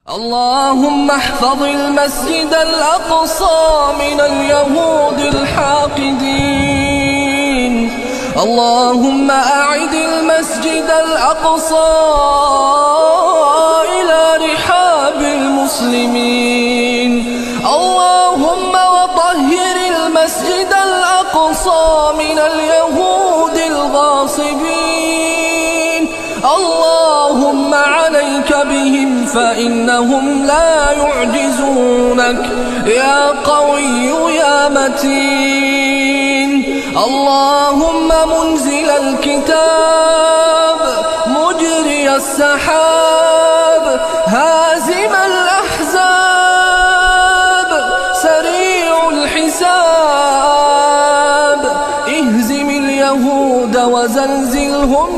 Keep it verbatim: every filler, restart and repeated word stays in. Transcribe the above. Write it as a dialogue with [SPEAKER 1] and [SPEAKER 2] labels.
[SPEAKER 1] اللهم احفظ المسجد الأقصى من اليهود الحاقدين. اللهم أعد المسجد الأقصى إلى رحاب المسلمين. اللهم وطهر المسجد الأقصى من اليهود الغاصبين. اللهم عليك بهم فإنهم لا يعجزونك يا قوي يا متين. اللهم منزل الكتاب مجري السحاب هازم الأحزاب سريع الحساب اهزم اليهود وزلزلهم